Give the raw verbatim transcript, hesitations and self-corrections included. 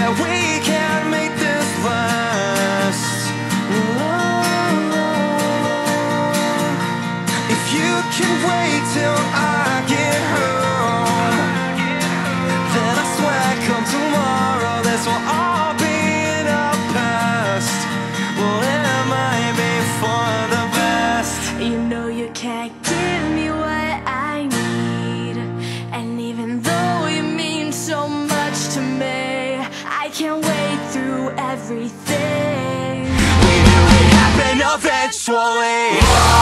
that we can make this last. Oh, if you can wait till I get home, then I swear come tomorrow this will all be in our past. Well, it might be for the best. You know you can't give me what I need, and even though you mean so much to me, I can't wait through everything. We knew it happened eventually.